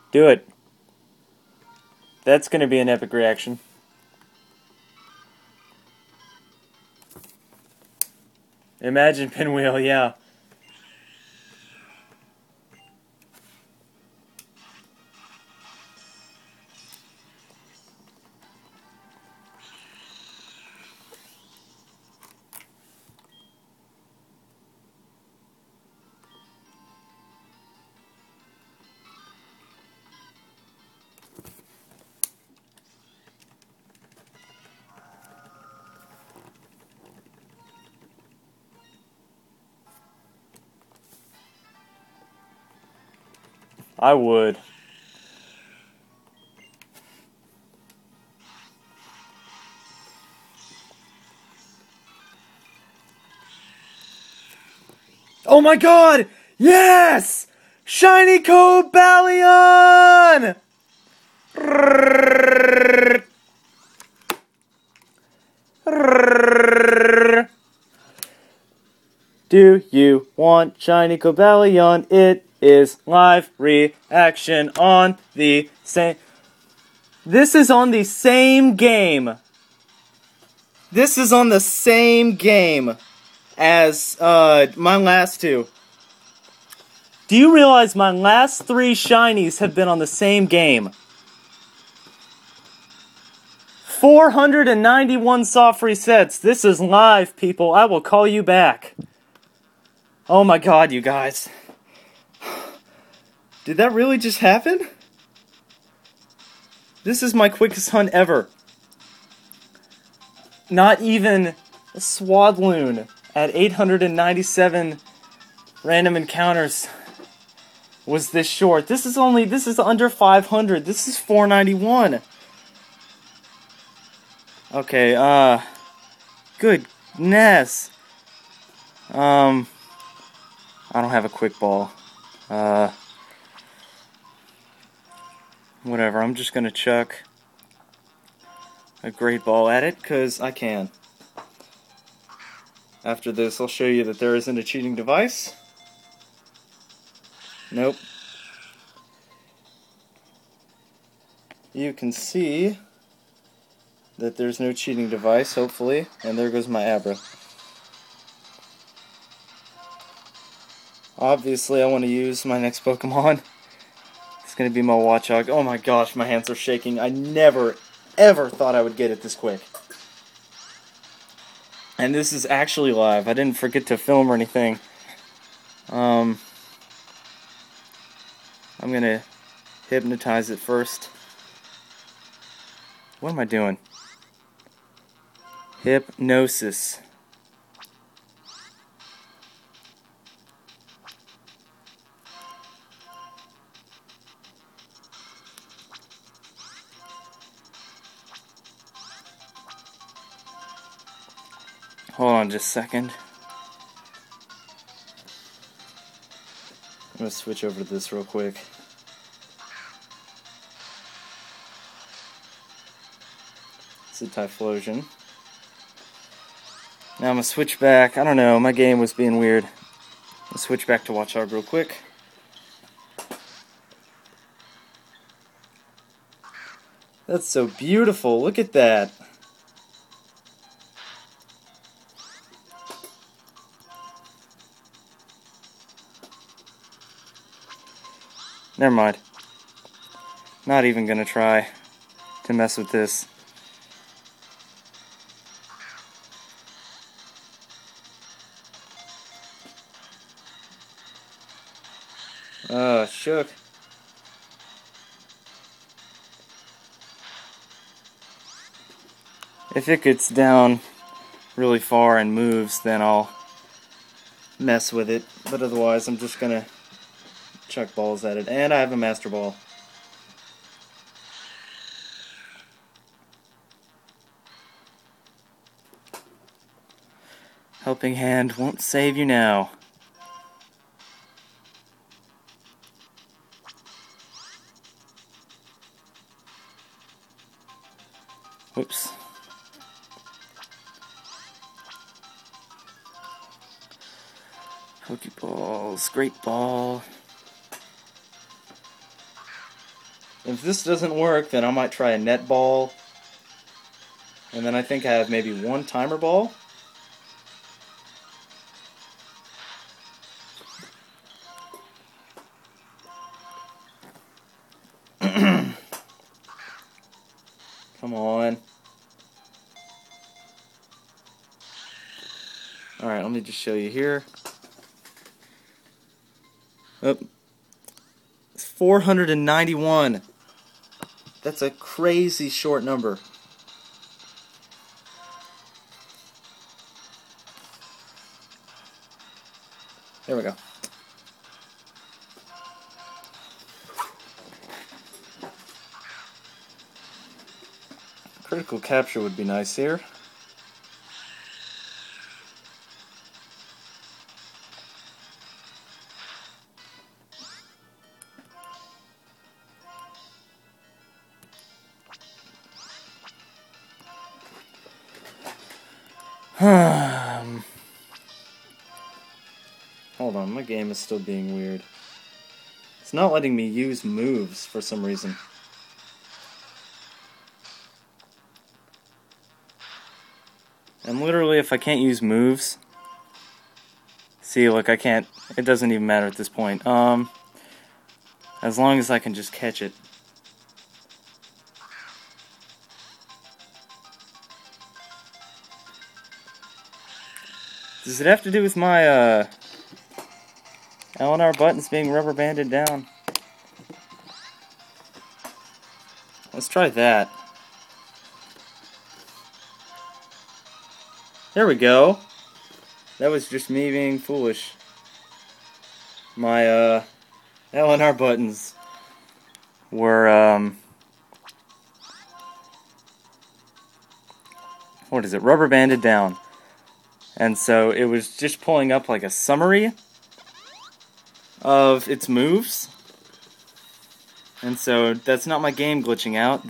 Do it. That's going to be an epic reaction. Imagine Pinwheel, yeah. I would. Oh my god! Yes! Shiny Cobalion! Do you want Shiny Cobalion? It is live reaction on the same... This is on the same game. This is on the same game as my last two. Do you realize my last three shinies have been on the same game? 491 soft resets. This is live, people. I will call you back. Oh my god, you guys. Did that really just happen? This is my quickest hunt ever. Not even a Swadloon at 897 random encounters was this short. This is under 500. This is 491. Okay, goodness. I don't have a quick ball. Whatever, I'm just gonna chuck a great ball at it, because I can. After this, I'll show you that there isn't a cheating device. Nope. You can see that there's no cheating device, hopefully, and there goes my Abra. Obviously, I want to use my next Pokemon. It's going to be my Watchog. Oh my gosh, my hands are shaking. I never, ever thought I would get it this quick. And this is actually live. I didn't forget to film or anything. I'm going to hypnotize it first. What am I doing? Hypnosis. Hold on just a second. I'm going to switch over to this real quick. It's a Typhlosion. Now I'm going to switch back. I don't know, my game was being weird. Let's switch back to Watchog real quick. That's so beautiful. Look at that. Never mind. Not even gonna try to mess with this. Shook. If it gets down really far and moves, then I'll mess with it. But otherwise, I'm just gonna chuck balls at it. And I have a Master Ball. Helping hand won't save you now. Whoops. Pokeballs, great ball. If this doesn't work, then I might try a net ball. And then I think I have maybe one timer ball. Come on. Alright, let me just show you here. Oh, it's 491. That's a crazy short number. There we go. Critical capture would be nice here. Hold on, my game is still being weird. It's not letting me use moves for some reason. And literally, if I can't use moves, see, look, I can't, it doesn't even matter at this point. As long as I can just catch it. Does it have to do with my, LNR buttons being rubber banded down? Let's try that. There we go. That was just me being foolish. My LNR buttons were what is it? Rubber banded down. And so it was just pulling up like a summary of its moves. And so that's not my game glitching out.